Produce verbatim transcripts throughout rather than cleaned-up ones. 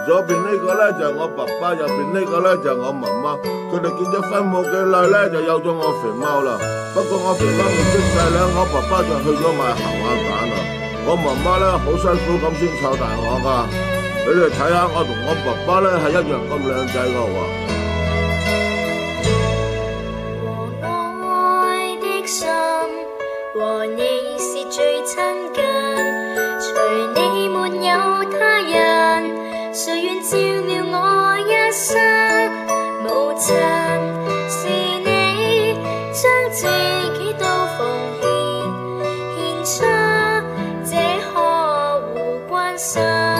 左邊呢個咧就係我爸爸，右邊呢個咧就係我媽媽。佢哋結咗婚冇幾耐咧，就有咗我肥貓啦。不過我肥貓未出世咧，我爸爸就去咗買鹹鴨蛋啦。我媽媽咧好辛苦咁先湊大我噶。你哋睇下，我同我爸爸咧係一樣咁靚仔噶喎。和愛的心，和你是最親近，除你沒有他人，誰願照料我一生？母親是你將自己都奉獻，獻出這呵護關心。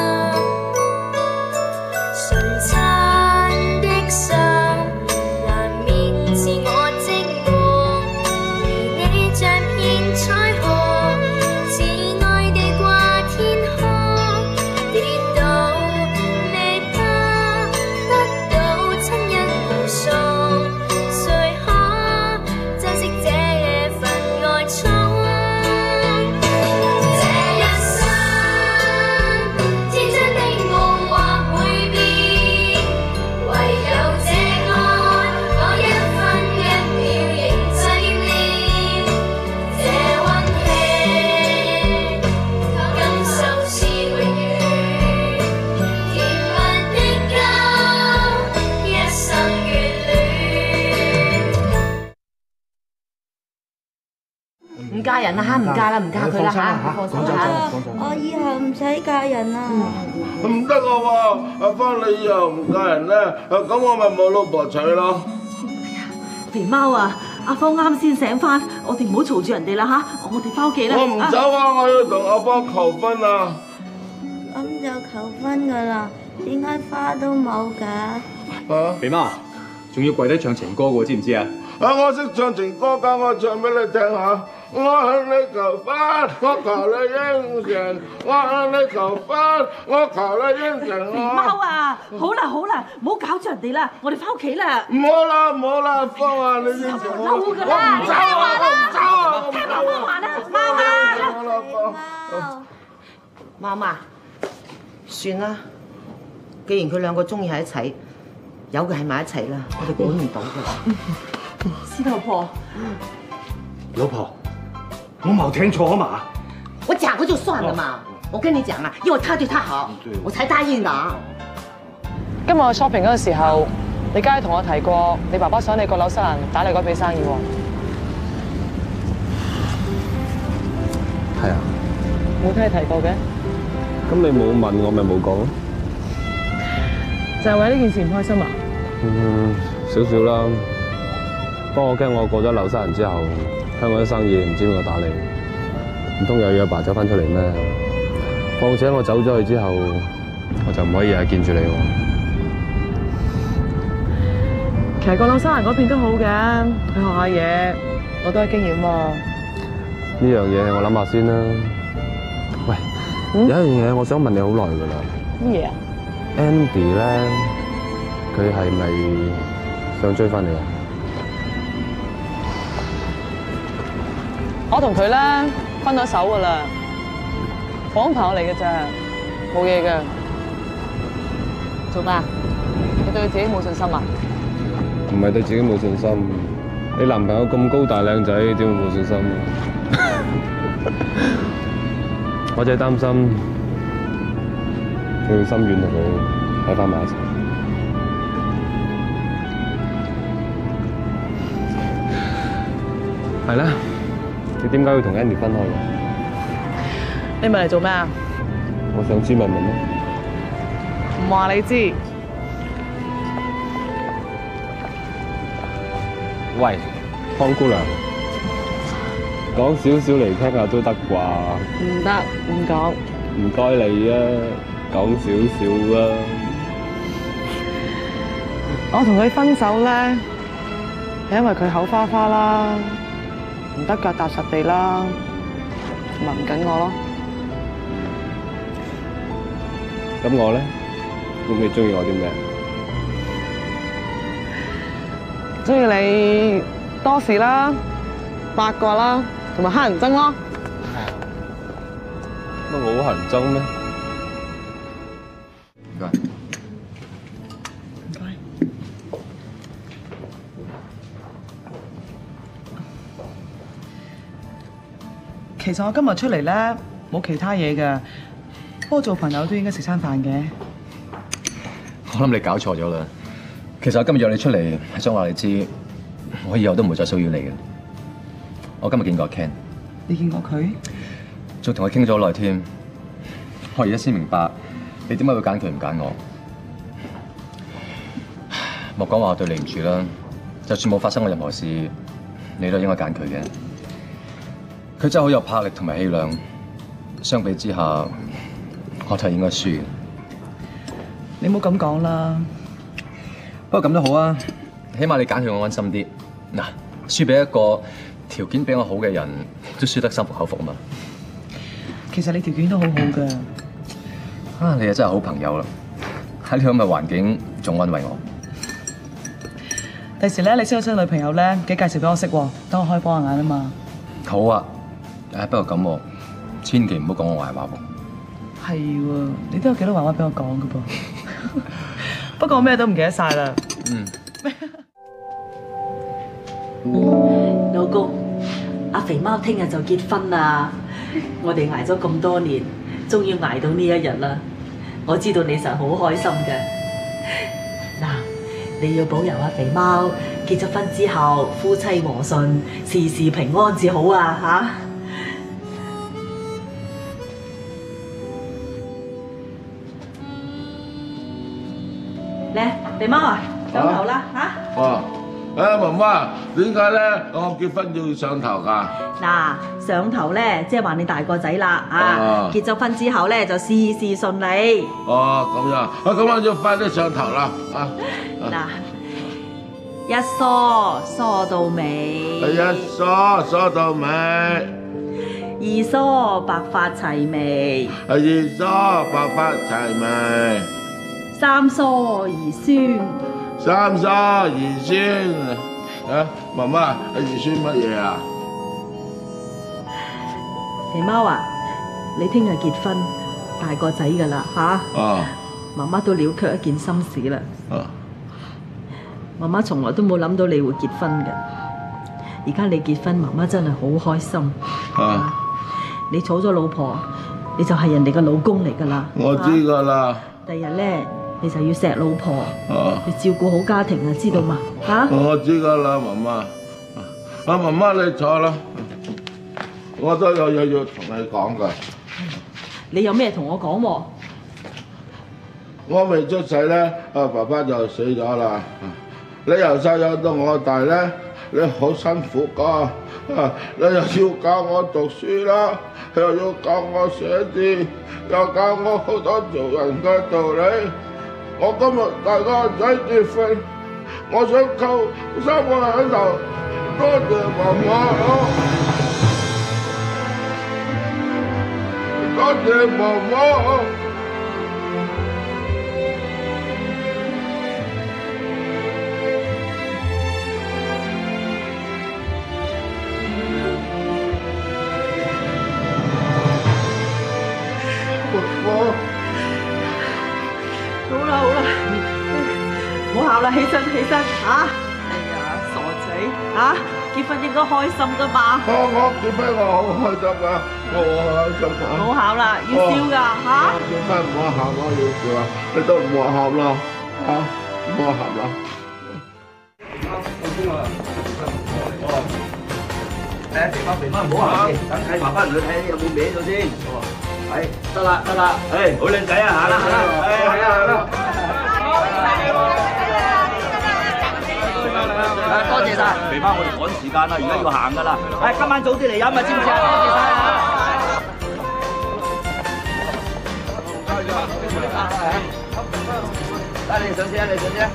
嫁人啦嚇，唔嫁啦，唔嫁佢啦嚇，放手啦嚇！ 我以後唔使嫁人啦。 唔得嘅喎，阿芳你以後唔嫁人咧，咁我咪冇老婆娶咯。 哎呀，肥貓啊，阿芳啱先醒翻，我哋唔好嘈住人哋啦嚇，我哋翻屋企啦。 我唔走啊！我要同阿芳求婚啊！ 咁就求婚噶啦，點解花都冇㗎？ 啊！肥貓，仲要跪低唱情歌嘅喎，知唔知啊？ 啊！我識唱情歌㗎，我唱俾你聽下。我向你求婚，我求你應承，我向你求婚，我求你應承。 肥貓啊，好啦好啦，唔好搞住人哋啦，我哋翻屋企啦。 唔好啦唔好啦，芳啊，你應承我。 嬲㗎啦， 我唔走啊！我唔走啊！我唔聽媽媽話啦，媽媽。媽媽，算啦，既然佢兩個中意喺一齊，有嘅係埋一齊啦，我哋管唔到㗎。 師頭婆， 老婆。我冇聽錯啊嘛！ 我講過就算了嘛。我跟你講啊，因為他對他好，我才答應的。 今日我 shopping 嗰個時候，你家姐同我提過，你爸爸想你過紐西蘭打你嗰筆生意喎。 係啊。 冇聽你提過嘅。 咁你冇問我咪冇講咯。 就係為呢件事唔開心啊？ 嗯，少少啦。不過我驚我過咗紐西蘭之後。香港啲生意唔知邊個打理，唔通又要阿爸走翻出嚟咩？況且我走咗去之後，我就唔可以日日見住你喎。 其實個紐西蘭嗰邊都好嘅，去學下嘢，我都有經驗喎。 呢樣嘢我諗下先啦。喂，嗯、有一樣嘢我想問你好耐㗎啦。 乜嘢啊 ？Andy 咧，佢係咪想追翻你啊？ 我同佢咧分咗手噶啦，普通朋友嚟嘅咋，冇嘢嘅。做咩？你對自己冇信心啊？ 唔係對自己冇信心，你男朋友咁高大靚仔，點會冇信心？我就係擔心佢心軟同佢喺翻埋一齊。係啦。你點解要同 Andy 分開嘅？ 你咪嚟做咩啊？ 我想知咪問咯。 唔話你知。 喂，湯姑娘，講少少嚟聽下都得啩？ 唔得，唔講。 唔該你啊，講少少啦。 我同佢分手咧，係因為佢口花花啦。唔得腳踏實地啦，同埋唔緊我咯。 咁我咧，咁你中意我啲咩？ 中意你多事啦，八卦啦，同埋乞人憎咯。 乜我好乞人憎咩？ 唔該。 其實我今日出嚟咧冇其他嘢㗎，不過做朋友都應該食餐飯嘅。 我諗你搞錯咗啦。其實我今日約你出嚟係想話你知，我以後都唔會再騷擾你嘅。我今日見過 Ken， 你見過佢？ 仲同佢傾咗好耐添。我而家先明白你點解會揀佢唔揀我。莫講話我對你唔住啦，就算冇發生過任何事，你都應該揀佢嘅。佢真係好有魄力同埋氣量，相比之下，我就應該輸。 你唔好咁講啦。 不過咁都好啊，起碼你揀佢我安心啲。嗱，輸俾一個條件比我好嘅人，都輸得心服口服嘛。 其實你條件都好好㗎。 啊，你又真係好朋友啦！喺呢咁嘅環境，仲安慰我。 第時咧，你識咗新女朋友咧，記得介紹俾我識喎，等我開幫下眼啊嘛。 好啊，誒不過咁喎，千祈唔好講我壞話喎。係喎，你都有幾多壞話俾我講㗎噃。不過我咩都唔記得晒啦。 嗯。 老公，阿肥貓聽日就結婚啦！我哋捱咗咁多年，終於捱到呢一日啦！我知道你實好開心嘅。嗱，你要保佑阿肥貓結咗婚之後夫妻和順，事事平安至好啊！嚇！嚟，肥貓啊，上頭啦嚇！ 哦，誒媽媽，點解咧我結婚要上頭㗎？ 嗱，上頭咧，即係話你大個仔啦，啊，結咗婚之後咧就事事順利。 哦，咁樣，啊咁我要快啲上頭啦，啊！ 嗱，一梳梳到尾， 一梳梳到尾， 二梳白髮齊眉， 二梳白髮齊眉， 三梳兒孫， 三梳兒孫。啊，媽媽，兒孫乜嘢啊？ 肥貓啊，你聽日結婚，大個仔噶啦吓。 哦。 媽媽都了卻一件心事啦。 哦。 媽媽從來都冇諗到你會結婚嘅，而家你結婚，媽媽真係好開心。啊。你娶咗老婆，你就係人哋嘅老公嚟噶啦。 我知噶啦。 第日咧，你就要錫老婆， 啊， 要照顧好家庭啊，知道嘛？嚇！ 我知噶啦，媽媽。啊，媽媽你坐啦。我都有嘢要同你講㗎。 你有咩同我講喎？ 我未出世咧，啊爸爸就死咗啦。你由細養到我大咧，你好辛苦㗎。啊，你又要教我讀書啦，又要教我寫字，又教我好多做人嘅道理。我今日大個仔結婚，我想扣三個響頭，多謝媽媽。多謝媽媽。 好啦好啦，唔好喊啦，起身起身嚇！哎呀，傻仔嚇，結婚應該開心噶嘛！ 我我結婚我好開心啊，我好開心啊！ 唔好喊啦，要笑㗎嚇！ 結婚唔好喊，我要笑啊！你都唔好喊啦嚇，唔好喊啦！ 誒，肥媽肥媽唔好行，等睇爸爸嚟睇有冇歪咗先。係，得啦得啦，誒，好靚仔啊，行啦行啦，誒，係啦係啦。誒，多謝晒，肥媽，我哋趕時間啦，而家要行噶啦。誒，今晚早啲嚟飲啊，知唔知啊？多謝晒啊！得，你上車啊，你上車。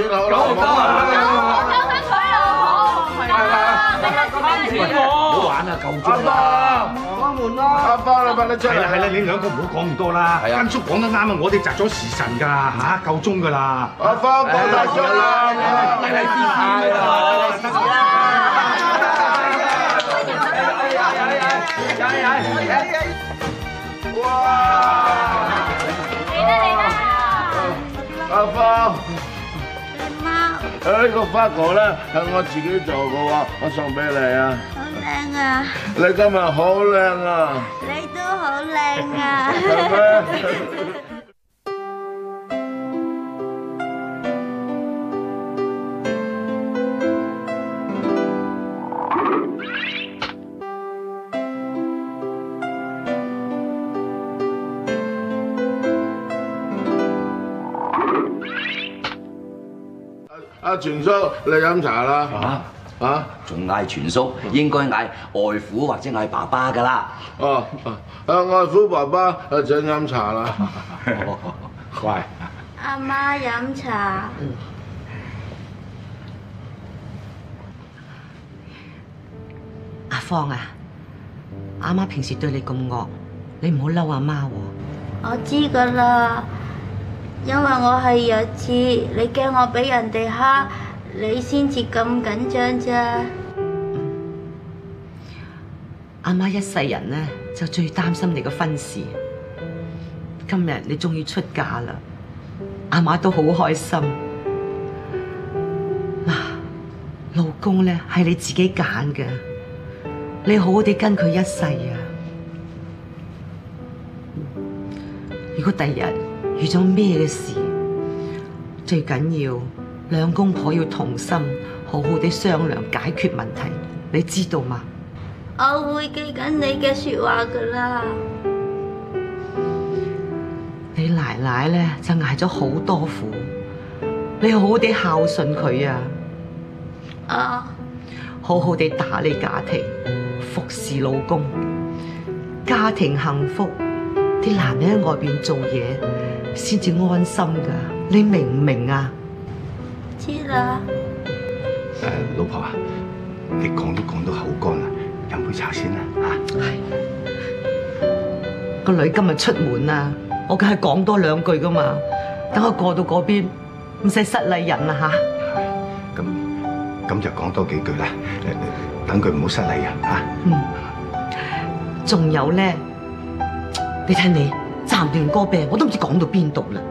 邊好啦， 好好啦。 交翻佢啊！係啊，俾佢俾佢唔好玩啦，夠鐘啦！ 開門啦！阿爸，你快啲出嚟！ 係啦係啦，你兩個唔好講咁多啦。係啊，根叔講得啱啊，我哋擇咗時辰㗎嚇，夠鐘㗎啦。 阿芳講大聲啦！ 嚟嚟試試啦！嚟試試啦！ 哇！嚟啦嚟啦！阿芳， 貓誒呢個花果咧係我自己做嘅喎，我送俾你啊！ 好靚啊！ 你今日好靚啊！ 你都好靚啊！ 係咩？阿全叔，你飲茶啦嚇嚇， 仲嗌全叔，應該嗌外父或者嗌爸爸㗎啦。 哦，啊外父爸爸啊請飲茶啦。 乖。 阿媽飲茶。 阿芳啊，阿媽平時對你咁惡，你唔好嬲阿媽喎。 我知㗎啦。因為我係弱智，你驚我俾人哋蝦，你先至咁緊張啫。 阿媽一世人呢，就最擔心你個婚事。今日你終於出嫁啦，阿媽都好開心。嗱，老公呢係你自己揀嘅，你好好地跟佢一世啊。如果第日遇咗咩嘅事，最緊要兩公婆要同心，好好地商量解決問題，你知道嗎？ 我會記緊你嘅説話㗎啦。 你奶奶咧就捱咗好多苦，你好好地孝順佢啊！ 啊！ 好好地打理家庭，服侍老公，家庭幸福，啲男人喺外邊做嘢先至安心㗎，你明唔明啊？ 知啦。 誒，老婆啊，你講都講到口乾啦，飲杯茶先啦嚇。 個女今日出門啊，我梗係講多兩句㗎嘛，等我過到嗰邊唔使失禮人啦嚇。 咁咁就講多幾句啦，等佢唔好失禮人嚇。 嗯。仲有咧，你睇你暫斷歌病，我都唔知講到邊度啦。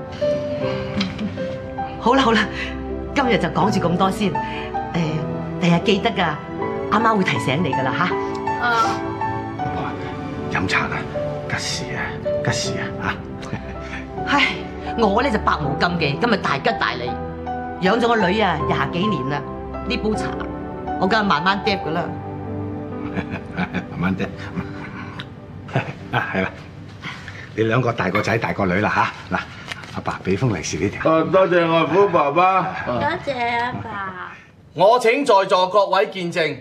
好啦好啦，今日就講住咁多先。誒，第日記得㗎，阿媽會提醒你㗎啦嚇。 啊！ 老婆啊，飲茶啦，吉時啊，吉時啊嚇。 唉，我咧就百無禁忌，今日大吉大利，養咗個女啊廿幾年啦，呢杯茶我梗係慢慢嗒㗎啦。 慢慢嗒。啊，係啦，你兩個大個仔大個女啦嚇。嗱，阿爸俾封利是呢條。 誒，多謝外父爸爸。 多謝阿爸。 我請在座各位見證。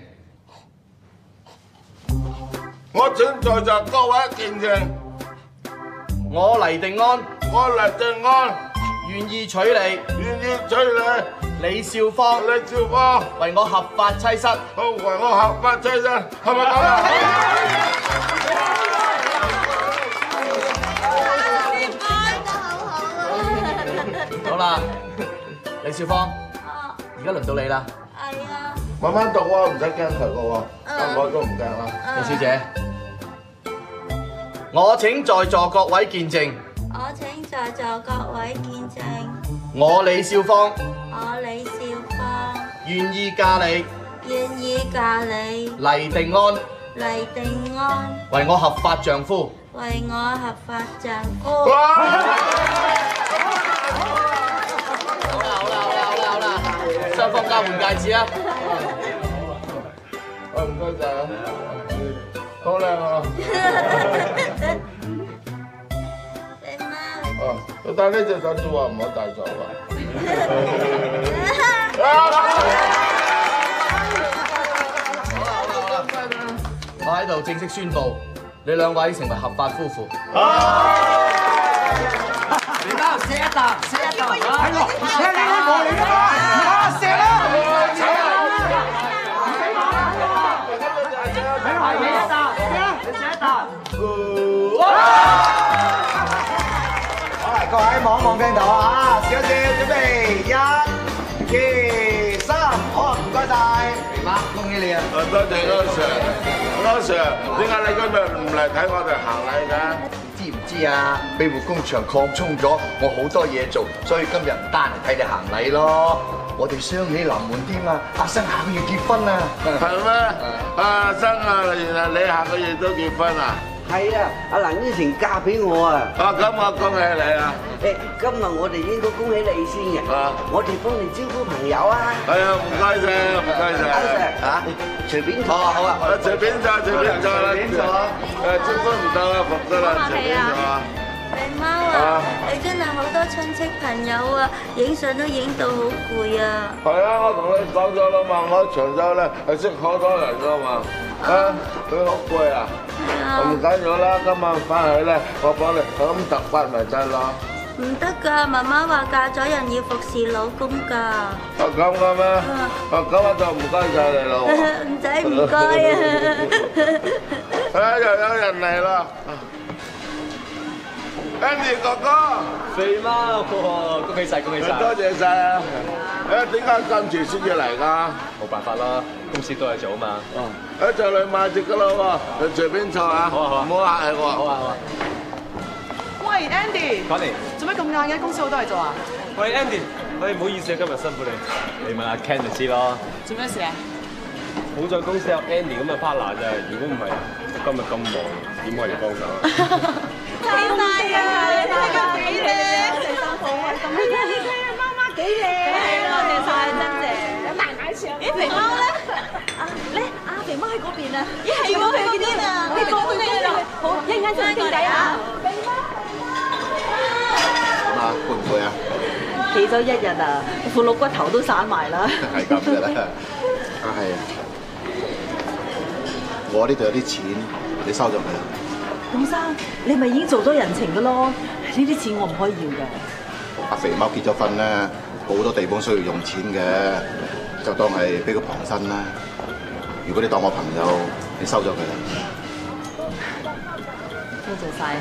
我請在座各位見證。 我黎定安， 我黎定安願意娶你， 願意娶你， 李少芳， 李少芳為我合法妻室。 好，為我合法妻室，係咪咁啊？ 好啦，李少芳，而家輪到你啦。 係啊。 慢慢讀喎，唔使驚佢嘅喎，我都唔驚啦。 李小姐，我請在座各位見證。 我請在座各位見證。 我李少芳我李少芳願意嫁你， 願意嫁你， 黎定安黎定安為我合法丈夫。 為我合法丈夫。 好啦好啦好啦好啦好啦，雙方交換戒指啊！ 唔該晒啊，好靚啊！哦，但呢隻手指話唔好戴錯啊！ 我喺度正式宣布，你兩位成為合法夫婦。 你等下先。 一啖，食一啖。 係喎，你你你過嚟㗎嘛，啊食啦！ 係你一啖，你食一啖。 好嚟，各位望一望鏡頭啊！笑一笑，準備一、二、三，好，唔該晒，肥媽，恭喜你啊！ 多謝阿 Sir，阿 Sir，點解你今日唔嚟睇我哋行禮嘅？ 知唔知啊？庇護工場擴充咗，我好多嘢做，所以今日唔單嚟睇你行禮咯。我哋雙喜臨門添啊！阿生下個月結婚啊！ 係咩？阿生啊，原來你下個月都結婚啊？ 係啊，阿蘭依婷嫁俾我啊！ 啊，咁我恭喜你啊！ 誒，今日我哋應該恭喜你先嘅。啊，我哋幫你招呼朋友啊！ 係啊，唔該晒，唔該晒。 嚇，隨便坐。 好啊，好啊，隨便坐，隨便坐啦。隨便坐。誒，招呼唔到啊，服得啦，隨便坐啊。 肥貓啊，你真係好多親戚朋友啊，影相都影到好攰啊！ 係啊，我同你講咗啦嘛，我長洲咧係識好多人噶嘛，啊，佢好攰啊，唔緊要啦，今晚翻去咧，我幫你咁揼骨咪得咯。 唔得㗎，媽媽話嫁咗人要服侍老公㗎。 啊咁嘅咩？啊咁我就唔該晒你咯。 唔使唔該啊！ 啊又有人嚟啦！ Andy 哥哥， 肥貓，恭喜晒，恭喜晒！ 多謝晒啊！誒點解今次先至嚟㗎？ 冇辦法啦，公司多嘢做啊嘛。 哦，誒就嚟買隻㗎啦喎，你隨便坐啊！好啊好啊，唔好客氣喎。好啊好啊。 喂 ，Andy， 講嚟， 做咩咁晏嘅？公司好多嘢做啊？ 喂 Andy，喂唔好意思啊，今日辛苦你，你問阿 Ken 就知咯。 做咩事啊？ 好在公司有 Andy 咁嘅 partner 啫，如果唔係今日咁忙，點可以幫手？ 睇晒啊！你睇下幾靚，第三好開心。係啊，你睇下媽媽幾靚。係多謝晒，真謝。有大買錢。咦，肥貓咧？啊，咧，阿肥貓喺嗰邊啊。咦，係喎，佢喺邊啊？你過去邊啊？好，一陣間先傾偈啊。肥貓， 點啊？攰唔攰啊？ 企咗一日啊，副老骨頭都散埋啦。 係咁嘅啦。啊係啊，我呢度有啲錢，你收咗佢啦。 咁生，你咪已經做咗人情嘅咯？呢啲錢我唔可以要㗎。 阿肥貓結咗婚咧，好多地方需要用錢嘅，就當係俾佢傍身啦。如果你當我朋友，你收咗佢啦。 多謝晒。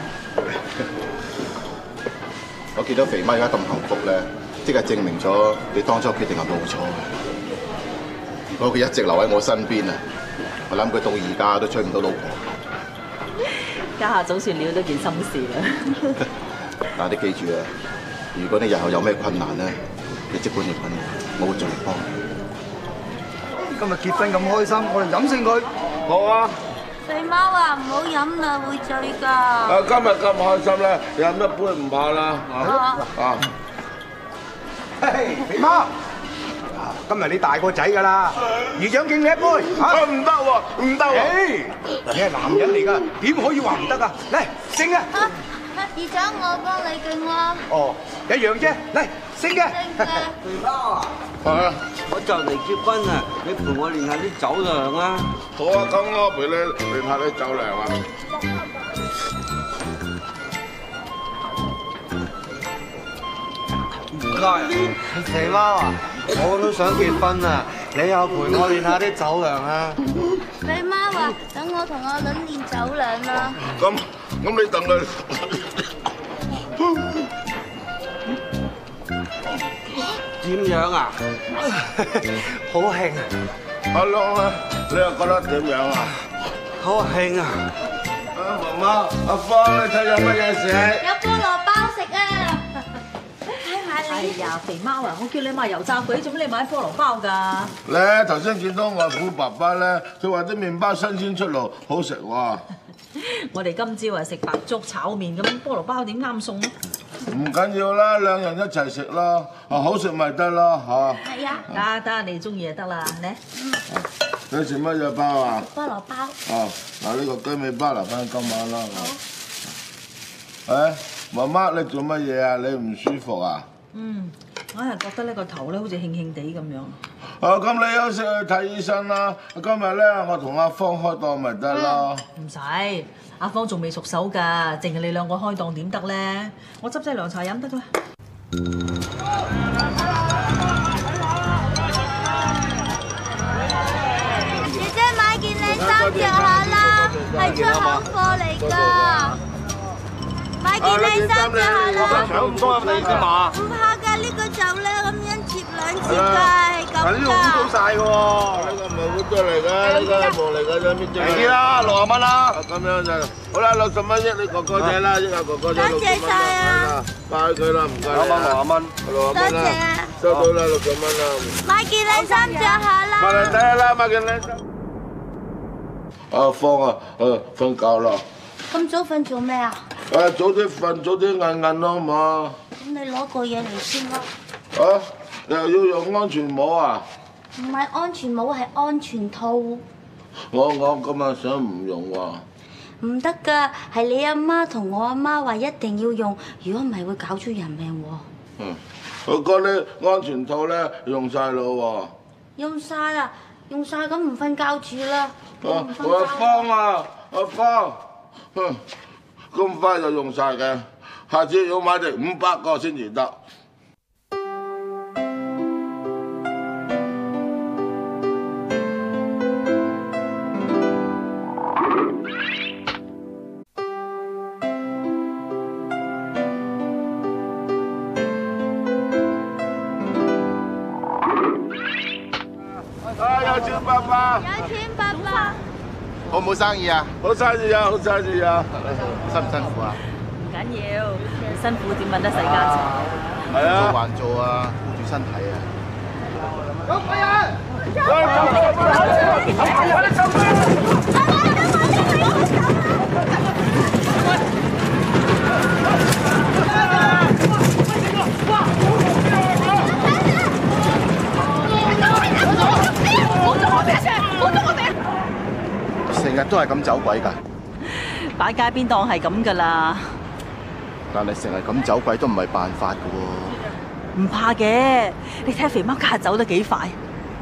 我見到肥貓而家咁幸福咧，即係證明咗你當初決定係冇錯嘅。如果佢一直留喺我身邊啊，我諗佢到而家都娶唔到老婆。 家下總算了咗件心事啦。 但係你記住啊，如果你日後有咩困難咧，你即管嚟揾我，我會盡力幫你。 今日結婚咁開心，我哋飲勝佢。 好啊！ 肥貓啊，唔好飲啦，會醉㗎。 啊，今日咁開心咧，飲一杯唔怕啦。啊啊！ 嘿，肥貓。 今日你大個仔㗎啦，姨丈敬你一杯嚇。 唔得喎，唔得喎！ 你係男人嚟㗎，點可以話唔得啊？嚟，勝啊！ 姨丈，我幫你敬啦。 哦，一樣啫，嚟，勝嘅。 肥貓啊！ 啊！ 我就嚟結婚啦，你陪我練下啲酒量啊！ 好啊，咁我陪你練下啲酒量啊！ 肥貓啊，我都想結婚啊！你又陪我練下啲酒量啊！ 肥貓啊，等我同阿倫練酒量啦。 咁咁你等佢點樣啊？好興啊！ 阿龍啊，你又覺得點樣啊？ 好興啊！ 啊，媽媽，阿芳，你睇有乜嘢食？ 有菠蘿包食啊！ 哎呀，肥貓啊！我叫你買油炸鬼，做咩你買菠蘿包㗎？ 咧頭先見到外父爸爸咧，佢話啲麵包新鮮出爐，好食喎。 我哋今朝啊食白粥炒麵咁，菠蘿包點啱餸咧？ 唔緊要啦，兩人一齊食咯，啊好食咪得咯嚇。 係啊。 得得，你中意就得啦，嚟。 你食乜嘢包啊？ 菠蘿包。 哦，嗱呢個雞尾包留翻今晚啦。好。誒，媽媽你做乜嘢啊？你唔舒服啊？ 嗯，我係覺得呢個頭咧好似興興地咁樣。 哦，咁你休息去睇醫生啦。今日咧，我同阿芳開檔咪得咯。 唔使，阿芳仲未熟手㗎，淨係你兩個開檔點得咧？我執劑涼茶飲得啦。 姐姐買件靚衫着下啦，係出口貨嚟㗎。買件靚衫着下啦。 搶咁多你㗎嘛？ 唔怕㗎，呢個袖咧咁樣折兩折㗎，係咁㗎。 呢個好多曬㗎喎，呢個唔係好多嚟㗎，呢個係毛嚟㗎啫，搣咗。平啲啦，六十蚊啦。咁樣就好啦，六十蚊益你哥哥仔啦，益下哥哥仔。 多謝晒啊！ 拜佢啦，唔該。兩蚊六十蚊，六十蚊啦。 多謝啊！ 收到啦，六十蚊啦。 買件靚衫着下啦。 買嚟睇下啦，買件靚衫。阿芳啊，誒瞓覺啦。 咁早瞓做咩啊？ 誒早啲瞓，早啲晏晏咯嘛。 咁你攞個嘢嚟先啦。 啊！你又要用安全帽啊？ 唔係安全帽，係安全套。 我我今日想唔用喎。 唔得㗎，係你阿媽同我阿媽話一定要用，如果唔係會搞出人命喎。 嗯，我嗰啲安全套咧用晒咯喎。 用晒啦，用晒咁唔瞓覺住啦。 啊，阿芳啊，阿芳，哼，咁快就用晒嘅，下次要買定五百個先至得。有錢爸爸， 有錢爸爸， 好唔好生意啊？ 好生意啊，好生意啊！ 辛唔辛苦啊？ 唔緊要，唔辛苦點揾得世間錢啊？ 係啊， 做還做啊，顧住身體啊！ 有鬼人！喂，走走走走成日都係咁走鬼㗎， 擺街邊檔係咁㗎啦。 但係成日咁走鬼都唔係辦法㗎喎。 唔怕嘅，你睇肥貓家下走得幾快。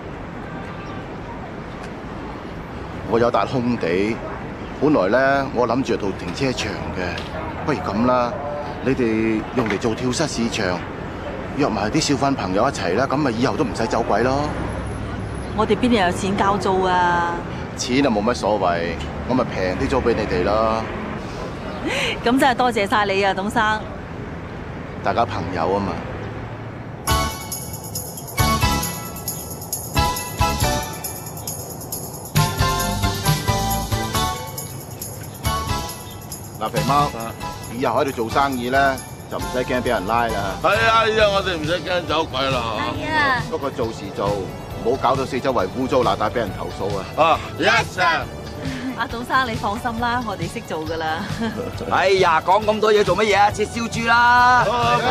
我有笪空地，本來咧我諗住做停車場嘅，不如咁啦，你哋用嚟做跳蚤市場，約埋啲小販朋友一齊啦，咁咪以後都唔使走鬼咯。 我哋邊度有錢交租啊？ 錢啊冇乜所謂，我咪平啲租俾你哋咯。 咁真係多謝晒你啊，董生。 大家朋友啊嘛。嗱，肥貓，以後喺度做生意咧，就唔使驚俾人拉啦。 係啊，依家我哋唔使驚走鬼啦。 係啊。 不過做時做，唔好搞到四周圍污糟邋遢，俾人投訴啊！ 啊 ，yes sir。 阿董生你放心啦，我哋識做噶啦。 哎呀，講咁多嘢做乜嘢啊？切燒豬啦！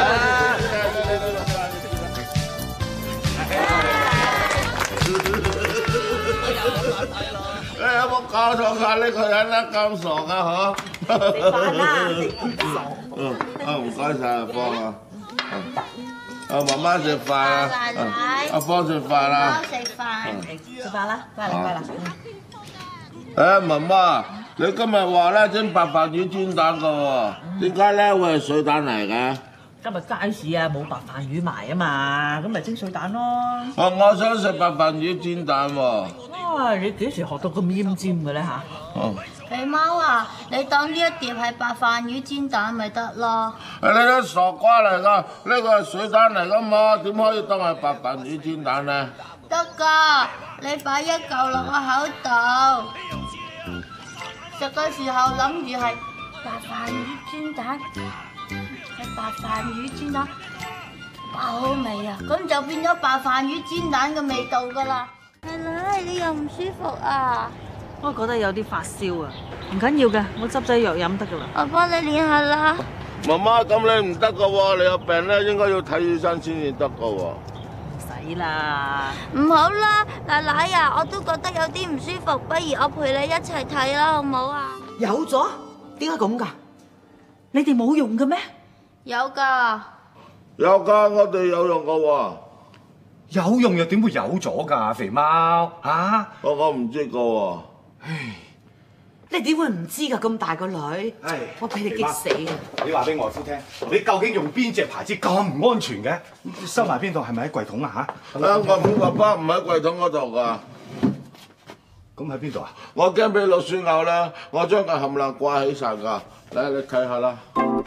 你有冇搞錯㗎？呢個人咧咁傻㗎嗬？ 食飯啦，食唔傻。 嗯，啊唔該晒阿芳啊。啊，媽媽食飯啊！ 奶奶， 阿芳食飯啦。 食飯。 食飯啦，乖啦乖啦。 誒，媽媽，你今日話咧蒸白飯魚煎蛋㗎喎？點解咧會係水蛋嚟嘅？ 今日街市啊冇白飯魚賣啊嘛，咁咪蒸水蛋咯。 啊，我想食白飯魚煎蛋喎。 啊，你幾時學到咁奄尖嘅咧嚇？ 哦。 肥貓啊，你當呢一碟係白飯魚煎蛋咪得咯？ 誒，你都傻瓜嚟㗎，呢個係水蛋嚟㗎嘛，點可以當係白飯魚煎蛋咧？ 得㗎，你擺一嚿落個口度，食嘅時候諗住係白飯魚煎蛋，係白飯魚煎蛋，爆好味啊！咁就變咗白飯魚煎蛋嘅味道㗎啦。奶奶，你又唔舒服啊？ 我覺得有啲發燒啊，唔緊要嘅，我執劑藥飲得㗎啦。 我幫你練下啦。 媽媽，咁你唔得㗎喎，你有病咧應該要睇醫生先至得㗎喎。 唔使啦。 唔好啦，奶奶啊，我都覺得有啲唔舒服，不如我陪你一齊睇啦，好唔好啊？ 有咗？點解咁㗎？ 你哋冇用嘅咩？ 有㗎。 有㗎，我哋有用㗎喎。 有用又點會有咗㗎？肥貓嚇！ 我我唔知㗎喎。 唉， 你點會唔知㗎？咁大個女，我俾你激死啊！ 你話俾外父聽，你究竟用邊隻牌子咁唔安全嘅？收埋邊度？係咪喺櫃桶啊？嚇！ 啊，我父爸爸唔喺櫃桶嗰度㗎。 咁喺邊度啊？ 我驚俾老鼠咬啦，我將佢冚唪唥掛起晒㗎。嚟，你睇下啦。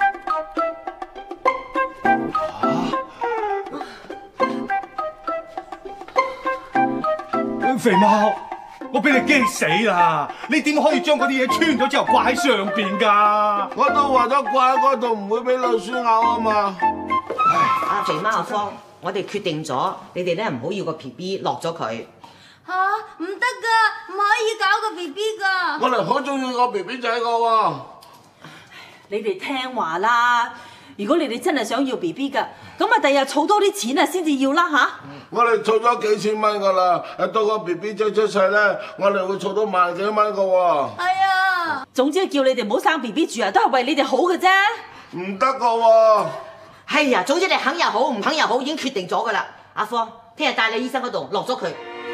肥貓，我俾你激死啦！你點可以將嗰啲嘢穿咗之後掛喺上邊㗎？ 我都話咗掛喺嗰度唔會俾老鼠咬啊嘛。 阿肥貓阿芳，我哋決定咗，你哋咧唔好要個 B B 落咗佢。 吓，唔得㗎，唔可以搞個 B B 㗎。 我哋好中意個 B B 仔㗎喎。 你哋聽話啦！如果你哋真係想要 B B 㗎，咁啊第日儲多啲錢啊先至要啦吓！ 我哋儲咗幾千蚊㗎啦，到個 B B 仔出世咧，我哋會儲到萬幾蚊㗎喎。 係啊。 總之叫你哋唔好生 B B 住啊，都係為你哋好嘅啫。 唔得㗎喎。 係啊，總之你肯又好，唔肯又好，已經決定咗㗎啦。阿芳，聽日帶你醫生嗰度落咗佢。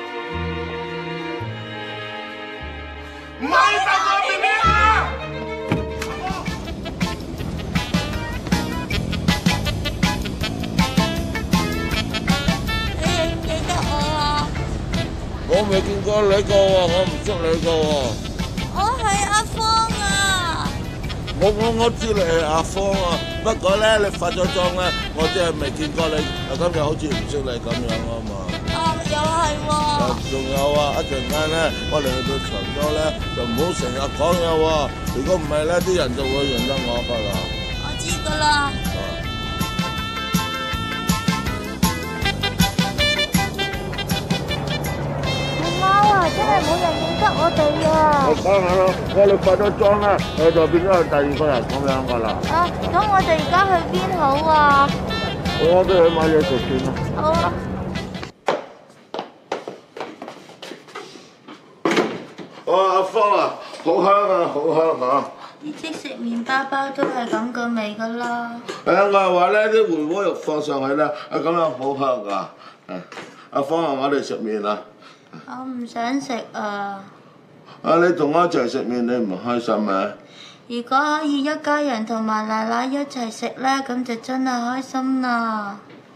唔可以生個 B B 啊！我未見過你個喎，我唔識你個喎。 我係阿芳啊！ 我我我知你係阿芳啊，不過咧你化咗妝咧，我真係未見過你，今日好似唔識你咁樣啊嘛。 啊，又係喎。 仲有啊，一陣間咧，我哋去到長洲咧，就唔好成日講嘢喎。如果唔係咧，啲人就會認得我㗎啦。 我知㗎啦。真係冇人認得我哋啊！ 我講下咯，我哋化咗妝啦，我就變咗係第二個人咁樣噶啦。 啊，咁我哋而家去邊好啊？ 我哋去買嘢食先啦。 好啊。 哇，阿芳啊，好香啊，好香啊！ 你即食麵包包都係咁個味噶啦。 係啊，我係話咧啲回鍋肉放上去咧，啊咁樣好香噶。誒，阿芳啊，我哋食麵啊！ 我唔想食啊！ 啊，你同我一齊食麵，你唔開心咩？ 如果可以一家人同埋奶奶一齊食咧，咁就真係開心啦！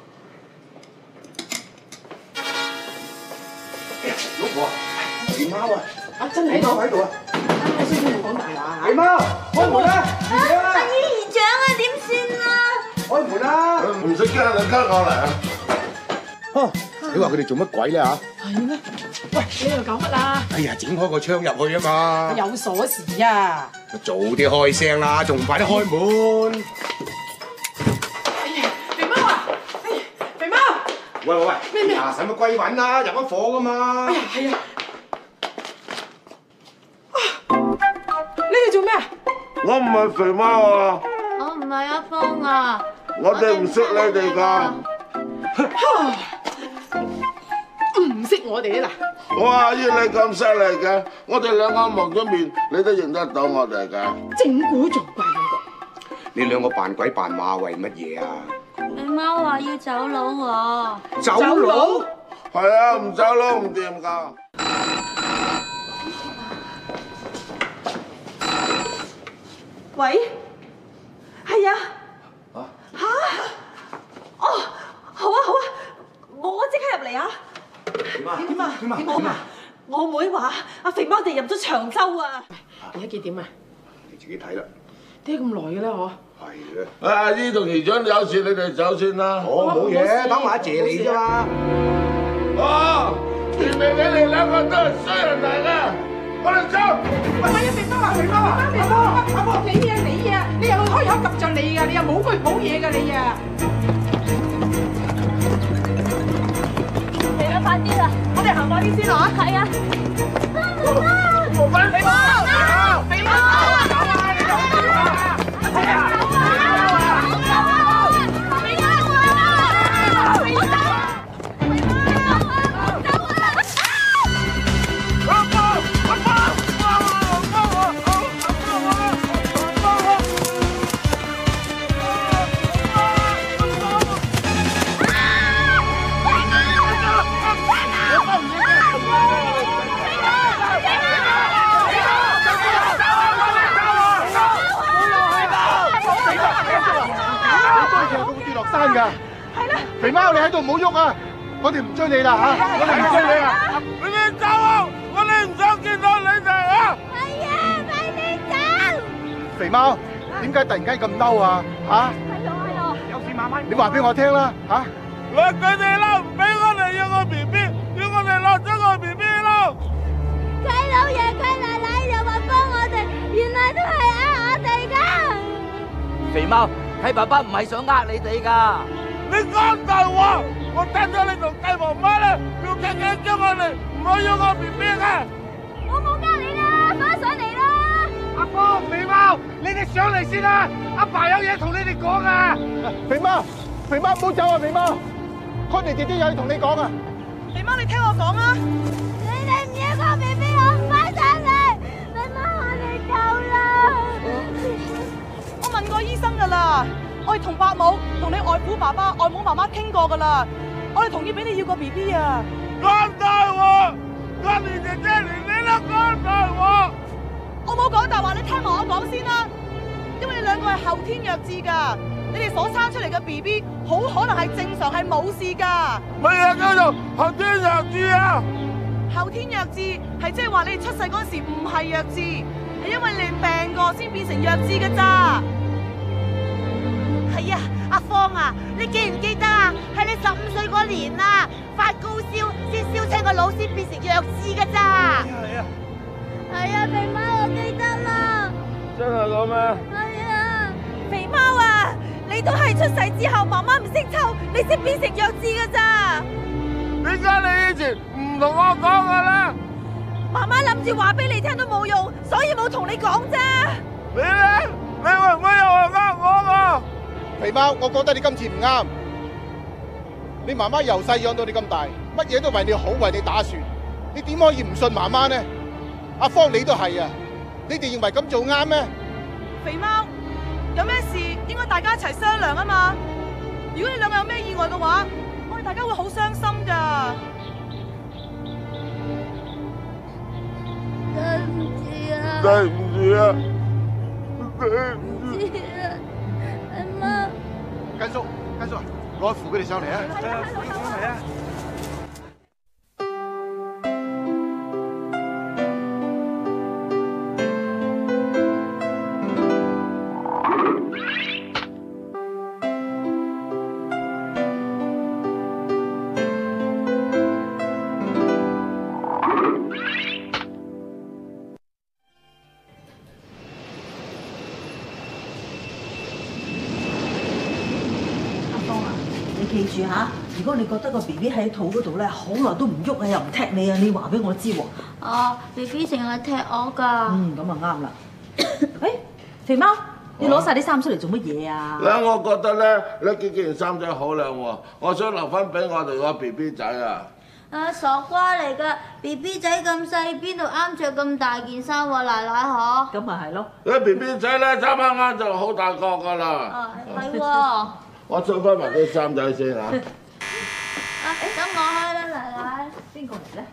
老婆，肥貓啊！ 啊，真係喺度喺度啊！啊，先生唔講大話嚇。 肥貓，開門啦！ 阿姨姨長啊，點算啊？ 開門啦！ 唔使驚，你跟我嚟啊！ 呵，你話佢哋做乜鬼咧嚇？ 係咩？喂，你喺度搞乜啊？ 哎呀，整開個窗入去啊嘛！ 有鎖匙啊！ 早啲開聲啦，仲唔快啲開門？ 哎呀，肥貓啊！哎呀，肥貓！ 喂喂喂！ 咩咩？ 啊，使乜歸穩啊？入咗伙噶嘛！ 哎呀，係啊！啊！你哋做咩啊？ 我唔係肥貓啊！ 我唔係阿芳啊！ 我哋唔識你哋㗎。 唔識我哋啊嗱！ 哇！阿姨你咁犀利嘅，我哋兩個望咗面，你都認得到我哋㗎。 整蠱仲怪兩個。 你兩個扮鬼扮馬為乜嘢啊？ 你媽話要走佬喎。 走佬？ 係啊，唔走佬唔掂㗎。 喂，係啊。啊？嚇！哦，好啊好啊，我即刻入嚟啊！點啊？點啊？點啊？點啊？我妹話阿肥貓哋入咗長洲啊！ 而家幾點啊？ 你自己睇啦。 點解咁耐嘅咧？嗬？ 係啊！阿姨同姨丈有事，你哋走先啦。 我冇嘢，等埋阿姐你啫嘛。 哦，原來你哋兩個都係衰人嚟嘅，我哋走。 喂，阿肥貓啊，肥貓啊，阿婆阿婆，你啊你啊，你又開口及着你㗎，你又冇句冇嘢㗎你啊！ 嚟啦，快啲啦！ 我哋行快啲先啦嚇。 係啊！ 肥貓，肥貓，肥貓，走啊！你走啊！係啊！ 肥貓，你喺度唔好喐啊！我哋唔追你啦嚇，我哋唔追你啊！ 你哋走啊！我哋唔想見到你哋啊！ 係啊，快啲走！ 肥貓，點解突然間咁嬲啊？嚇？ 係咯係咯， 有事慢慢。你話俾我聽啦嚇！ 你佢哋啦，唔俾我哋要個 B B， 要我哋落咗個 B B 咯。 佢老爺佢奶奶又話幫我哋，原來都係呃我哋㗎。 肥貓，契爸爸唔係想呃你哋㗎。 你講大話！我聽咗你同契媽媽咧，要緊緊叫我哋唔好要個 B B 嘅。 我冇呃你啦，快上嚟啦！ 阿哥，肥貓，你哋上嚟先啦！阿爸有嘢同你哋講啊！肥貓，肥貓唔好走啊！肥貓 ，Connie姐姐有嘢同你講啊！ 肥貓，你聽我講啊！ 你哋唔要個 B B， 我快上嚟！肥貓，我哋走啦！ 我問過醫生㗎啦，我哋同伯母、同你外父爸爸、外母媽媽傾過㗎啦，我哋同意俾你要個 B B 啊！ 講大話！Connie姐姐連你都講大話！ 我冇講大話，你聽埋我講先啦。因為你兩個係後天弱智㗎，你哋所生出嚟嘅 B B 好可能係正常係冇事㗎。 乜嘢叫做後天弱智啊？ 後天弱智係即係話你哋出世嗰時唔係弱智，係因為你哋病過先變成弱智㗎咋。 係啊，阿芳啊，你記唔記得啊？係你十五歲嗰年啊，發高燒先燒親個腦先變成弱智㗎咋。 係啊。 係啊，肥貓，我記得啦。 真係咁咩？ 係啊。 肥貓啊，你都係出世之後媽媽唔識湊，你先變成弱智㗎咋。 點解你以前唔同我講㗎咧？ 媽媽諗住話俾你聽都冇用，所以冇同你講啫。 你咧？你會唔會又係呃我㗎？ 肥貓，我覺得你今次唔啱。你媽媽由細養到你咁大，乜嘢都為你好，為你打算，你點可以唔信媽媽呢？阿芳你都係啊，你哋認為咁做啱咩？ 肥貓，有咩事應該大家一齊商量啊嘛。如果你兩個有咩意外嘅話，我哋大家會好傷心㗎。 對唔住啊！ 對唔住啊！對唔住啊！阿媽， 根叔，根叔，攞扶佢哋上嚟啊！ 係啊， 嚟啊！ 記住嚇，如果你覺得個 B B 喺肚嗰度咧，好耐都唔喐啊，又唔踢你啊，你話俾我知喎。 啊 ，B B 成日踢我㗎。 嗯，咁啊啱啦。誒，肥貓，你攞晒啲衫出嚟做乜嘢啊？ 咧，我覺得咧，呢幾件衫仔好靚喎，我想留翻俾我哋個 B B 仔啊。 啊，傻瓜嚟㗎 ！B B 仔咁細，邊度啱着咁大件衫喎，奶奶嗬？ 咁咪係咯。 你 B B 仔咧，啱啱啱就好大個㗎啦。 啊，係喎。 我收翻埋啲衫仔先嚇。 啊，等我開啦，奶奶。 邊個嚟咧？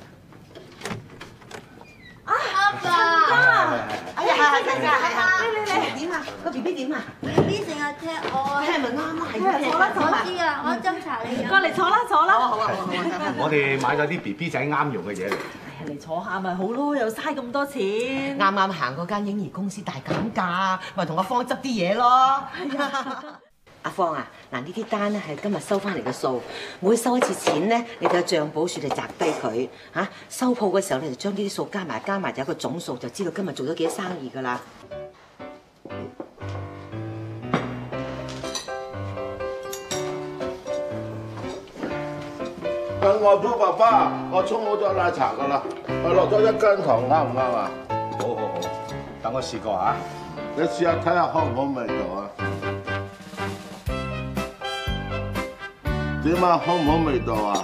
啊，阿爸。 哎呀，係係係， 你你你點啊？個 B B 點啊 ？B B 成日踢我啊。 係咪啱啊？係坐啦坐啦。我知啊，我斟茶你飲。 過嚟坐啦坐啦。 好啊好啊好啊！我哋買咗啲 B B 仔啱用嘅嘢嚟。 嚟坐下咪好咯，又嘥咁多錢。 啱啱行嗰間嬰兒公司大減價，咪同阿芳執啲嘢咯。阿芳啊，嗱呢啲單咧係今日收翻嚟嘅數，每收一次錢咧，你就有帳簿處嚟擲低佢嚇。收鋪嘅時候你就將呢啲數加埋加埋，就有個總數，就知道今日做咗幾多生意㗎啦。 係外父爸爸，我沖好咗奶茶㗎啦，我落咗一羹糖，啱唔啱啊？ 好好好，等我試過嚇。 你試下睇下好唔好味道啊？點啊？好唔好味道啊？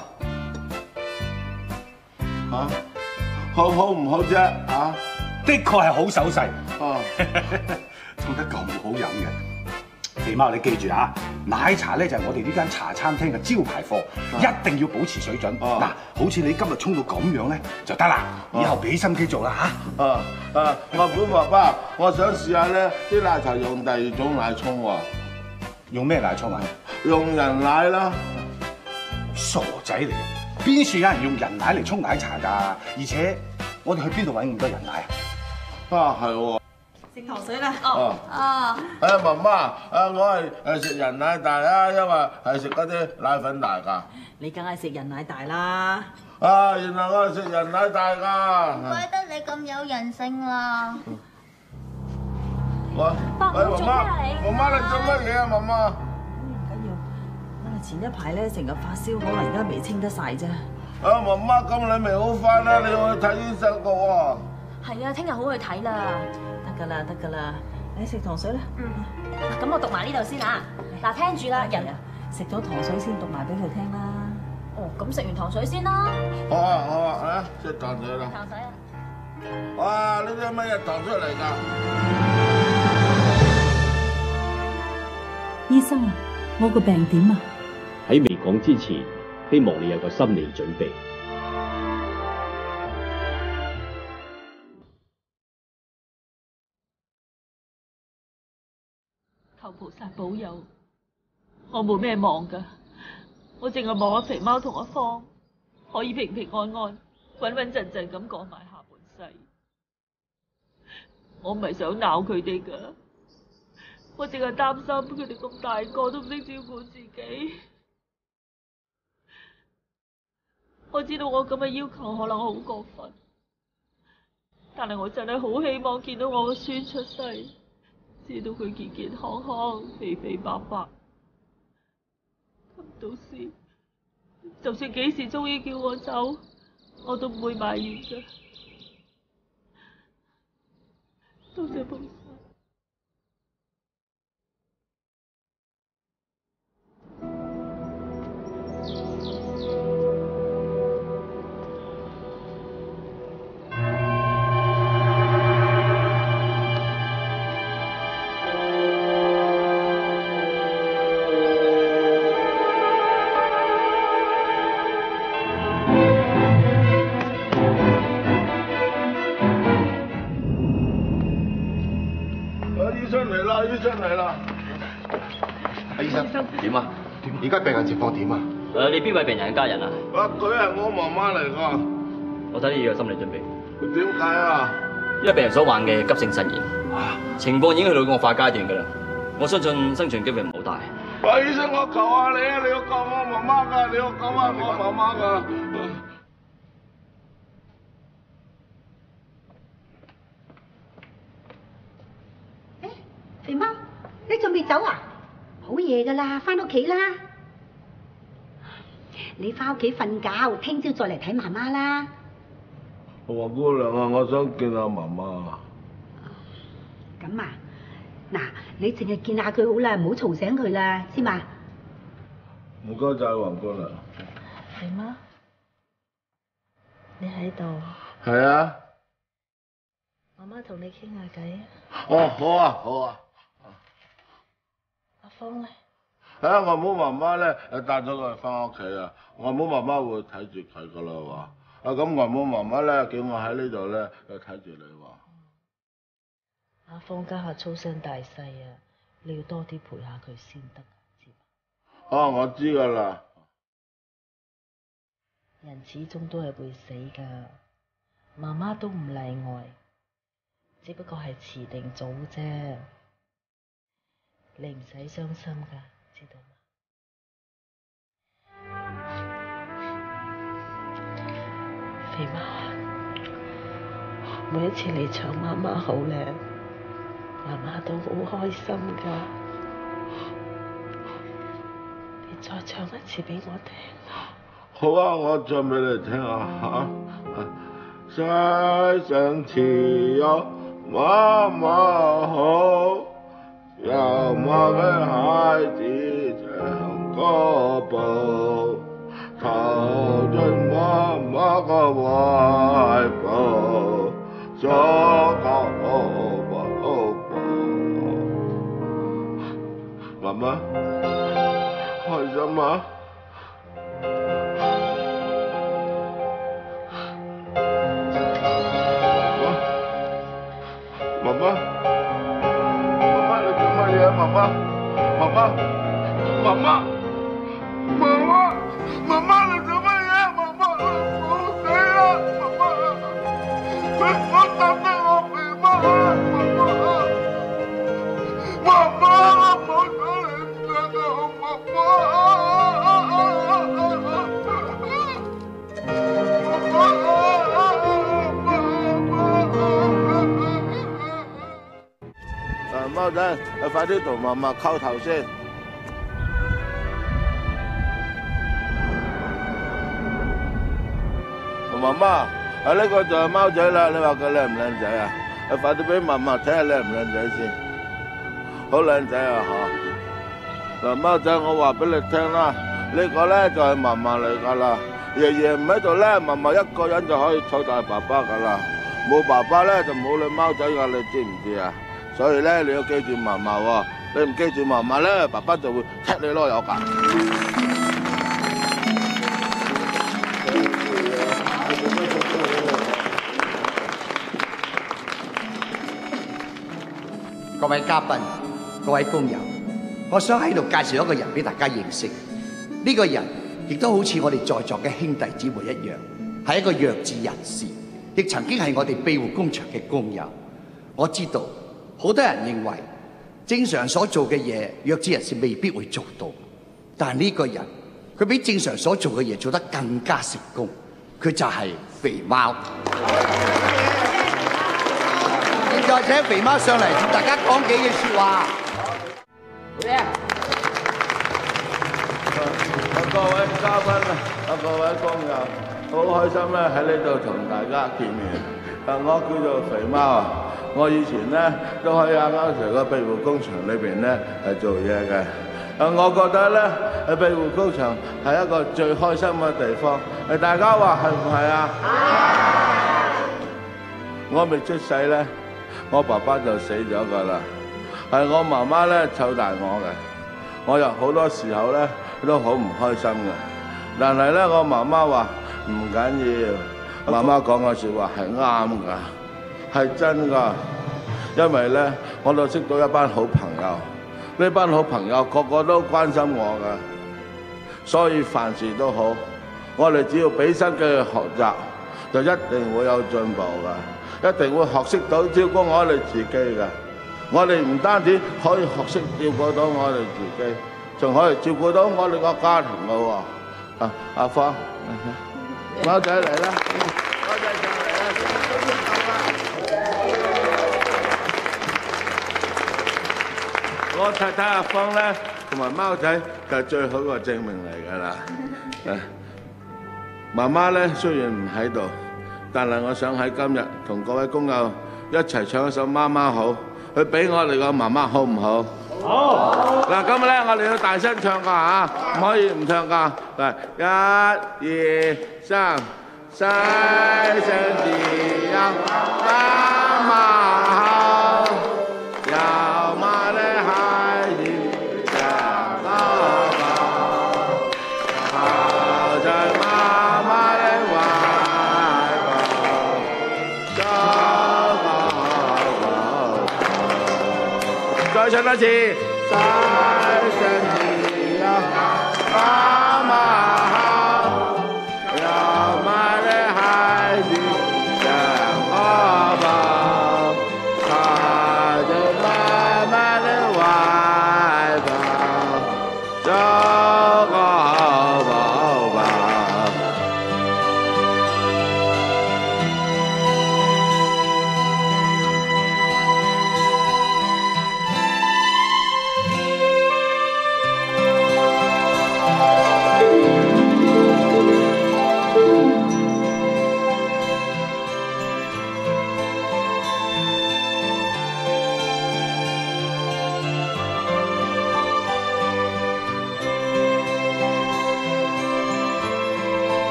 嚇、啊？好好唔好啫？啊？ 的確係好手勢。 哦， 做得咁好飲嘅。肥貓，你記住啊，奶茶咧就係我哋呢間茶餐廳嘅招牌貨，啊、一定要保持水準。嗱、啊，好似你今日沖到咁樣咧就得啦，以後俾心機做啦嚇。 啊啊！外父爸爸，我想試下咧啲奶茶用第二種奶沖喎。 用咩奶沖啊？ 用人奶啦。 傻仔嚟嘅，邊處有人用人奶嚟沖奶茶㗎？而且我哋去邊度揾咁多人奶啊？ 啊，係喎。 食糖水啦。 哦。 啊。 誒，媽媽，誒我係誒食人奶大啊，因為係食嗰啲奶粉大㗎。 你梗係食人奶大啦。 啊，原來我係食人奶大㗎。 唔怪得你咁有人性啦。 喂，喂，媽媽，媽媽你做乜嘢啊，媽媽？ 唔緊要，我哋前一排咧成日發燒，可能而家未清得晒啫。 啊，媽媽，咁你未好翻啦，你要去睇醫生㗎喎。 係啊，聽日好去睇啦。 得㗎啦，得㗎啦，你食糖水啦。 嗯。咁我讀埋呢度先啊。嗱，聽住啦，人食咗糖水先讀埋俾佢聽啦。 哦，咁食完糖水先啦。 好啊，好啊，啊，食糖水啦。 糖水啊！ 哇！呢啲乜嘢糖出嚟㗎？ 醫生啊，我個病點啊？ 喺未講之前，希望你有個心理準備。 求菩薩保佑，我冇咩望㗎，我淨係望阿肥貓同阿芳可以平平安安、穩穩陣陣咁過埋下半世。我唔係想鬧佢哋㗎。我淨係擔心佢哋咁大個都唔識照顧自己。我知道我咁嘅要求可能好過分，但係我真係好希望見到我個孫出世，知道佢健健康康、肥肥白白。咁到時，就算幾時中醫叫我走，我都唔會埋怨㗎。多謝菩薩。 醫生嚟啦！ 阿醫生點啊？而家病人情況點啊？ 誒，你邊位病人嘅家人啊？ 啊，佢係我媽媽嚟㗎。 我睇你要有心理準備。 點解啊？ 因為病人所患嘅急性腎炎，情況已經去到惡化階段㗎啦。我相信生存機會唔好大。 啊，醫生，我求下你啊！你要救我媽媽㗎，你要救下我媽媽㗎。 肥貓，你仲未走啊？好夜噶啦，翻屋企啦。你翻屋企瞓覺，聽朝再嚟睇媽媽啦。 黃姑娘啊，我想見下媽媽。 咁啊，嗱，你淨係見下佢好啦，唔好嘈醒佢啦，知嘛？ 唔該晒，黃姑娘。 肥貓，你喺度？ 係啊。 媽媽同你傾下偈啊。 哦，好啊，好啊。 阿芳咧？ 係啊，我冇媽媽咧，誒帶咗佢翻屋企啊。我冇媽媽會睇住佢噶啦喎。啊，咁我冇媽媽咧，叫我喺呢度咧，誒睇住你喎。 阿芳家下粗聲大細啊，你要多啲陪下佢先得，知嘛？ 哦，我知噶啦。 人始終都係會死噶，媽媽都唔例外，只不過係遲定早啫。你唔使傷心噶，知道嗎？肥貓啊，每一次你唱媽媽好咧，媽媽都好開心噶。你再唱一次俾我聽。 好啊，我唱俾你聽啊嚇。世上只有媽媽好。有媽嘅孩子像個寶，靠進媽媽個懷抱，做個寶寶。媽媽，開心嗎？媽媽。媽媽，媽媽，媽媽，媽媽，媽媽。 誒貓仔，你快啲同嫲嫲叩頭先。媽媽，啊呢個就係貓仔啦，你話佢靚唔靚仔啊？你快啲俾嫲嫲睇下靚唔靚仔先。好靚仔啊嚇！嗱，貓仔，我話俾你聽啦，呢個咧就係嫲嫲嚟㗎啦。爺爺唔喺度咧，嫲嫲一個人就可以湊大爸爸㗎啦。冇爸爸咧就冇你貓仔㗎，你知唔知啊？所以咧你要記住嫲嫲喎，你唔記住嫲嫲咧，爸爸就會踢你囉柚㗎。 各位嘉賓、各位工友，我想喺度介紹一個人俾大家認識。呢個人亦都好似我哋在座嘅兄弟姊妹一樣，係一個弱智人士，亦曾經係我哋庇護工場嘅工友。我知道好多人認為正常所做嘅嘢，弱智人士未必會做到，但係呢個人佢比正常所做嘅嘢做得更加成功，佢就係肥貓。現在請肥貓上嚟同大家講幾句説話。好嘢！ 各位嘉賓啊，各位工友，好開心咧喺呢度同大家見面。啊，我叫做肥貓啊，我以前咧都喺亞歐成個庇護工場裏邊咧係做嘢嘅。啊，我覺得咧喺庇護工場係一個最開心嘅地方。誒，大家話係唔係啊？我未出世咧，我爸爸就死咗㗎啦，係我媽媽咧湊大我嘅。我有好多時候咧都好唔開心嘅，但係咧我媽媽話唔緊要，媽媽講嘅説話係啱㗎，係真㗎，因為咧我都識到一班好朋友，呢班好朋友個個都關心我㗎，所以凡事都好，我哋只要俾心機去學習，就一定會有進步㗎。一定會學識到照顧我哋自己嘅。我哋唔單止可以學識照顧到我哋自己，仲可以照顧到我哋個家庭嘅喎。啊，阿芳，貓仔嚟啦，貓仔上嚟啦！我太太阿芳咧，同埋貓仔就係最好嘅證明嚟㗎啦。媽媽咧雖然唔喺度，但係我想喺今日同各位工友一齊唱一首《媽媽好》，去俾我哋個媽媽好唔好？好。嗱，今日咧我哋要大聲唱㗎嚇，唔可以唔唱㗎。嚟，一、二、三，細聲啲呀，媽媽好，要媽的孩子長高高，抱在媽媽的懷抱，高高高。再唱一次，細聲啲呀，媽媽好。